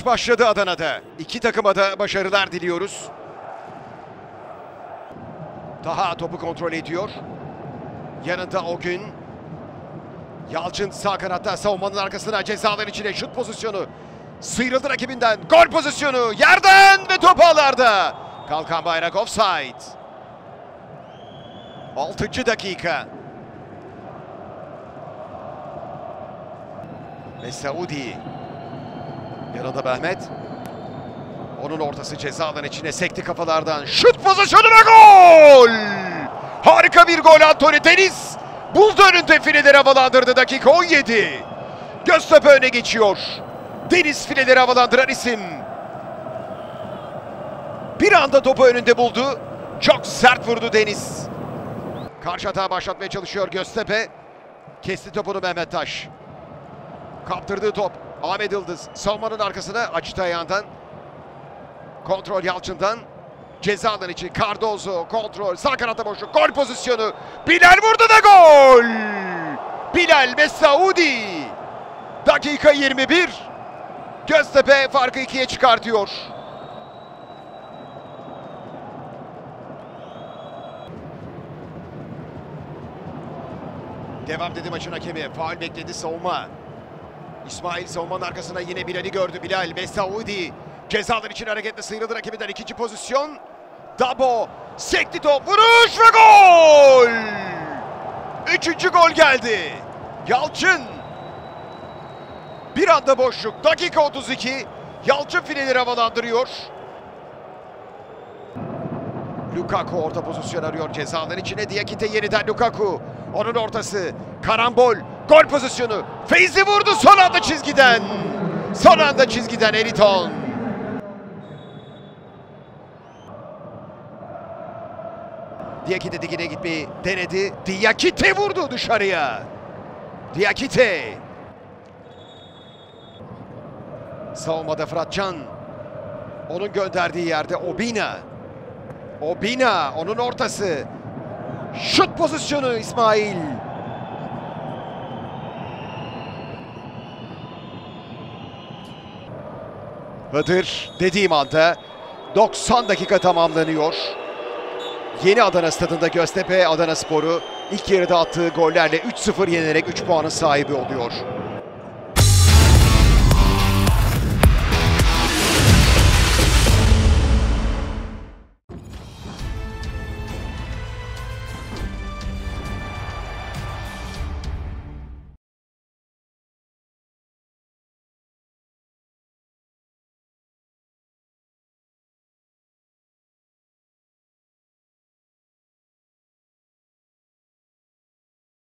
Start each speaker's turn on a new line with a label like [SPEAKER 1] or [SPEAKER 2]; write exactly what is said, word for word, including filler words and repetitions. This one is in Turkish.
[SPEAKER 1] başladı Adana'da. İki takıma da başarılar diliyoruz. Taha topu kontrol ediyor. Yanında o gün. Yalçın sağ kanatta savunmanın arkasına, cezaların içine şut pozisyonu. Sıyrıldı rakibinden. Gol pozisyonu yerden ve top ağlarda. Kalkan bayrak offside. altıncı dakika. Mesaudi. Yanında Mehmet. Onun ortası ceza alanı içine sekti kafalardan. Şut pozisyonu ve gol! Harika bir gol Anthony Deniz. Buldu önünde, fileleri havalandırdı. Dakika on yedi. Göztepe öne geçiyor. Deniz fileleri havalandıran isim. Bir anda topu önünde buldu. Çok sert vurdu Deniz. Karşı hata başlatmaya çalışıyor Göztepe. Kesti topunu Mehmet Taş. Kaptırdığı top Ahmet Yıldız. Savunmanın arkasına açtı ayağından. Kontrol Yalçın'dan. Ceza alanı için Cardozo kontrol. Sağ kanatta boşluk. Gol pozisyonu. Bilal vurdu da gol! Bilal Mesaudi. Dakika yirmi bir. Göztepe farkı ikiye çıkartıyor. Devam dedi maçın hakemi. Faul bekledi savunma. İsmail savunmanın arkasına yine Bilal'i gördü. Bilal Mesaudi. Cezalar için hareketle sıyrıldı rakibinden. İkinci pozisyon. Dabo. Sekti top. Vuruş ve gol! Üçüncü gol geldi. Yalçın. Bir anda boşluk. Dakika otuz iki. Yalçın fileleri havalandırıyor. Lukaku orta pozisyon arıyor cezaların içine. Diakite yeniden Lukaku. Onun ortası. Karambol. Gol pozisyonu. Feyzi vurdu son anda çizgiden. Son anda çizgiden Eliton. Diakite dikine gitmeyi denedi. Diakite vurdu dışarıya. Diakite. Savunmada Fıratcan. Onun gönderdiği yerde Obina. Obina. Onun ortası. Şut pozisyonu İsmail. Hıdır dediğim anda doksan dakika tamamlanıyor. Yeni Adana Stadı'nda Göztepe Adanaspor'u ilk yarıda attığı gollerle üç sıfır yenerek üç puanın sahibi oluyor.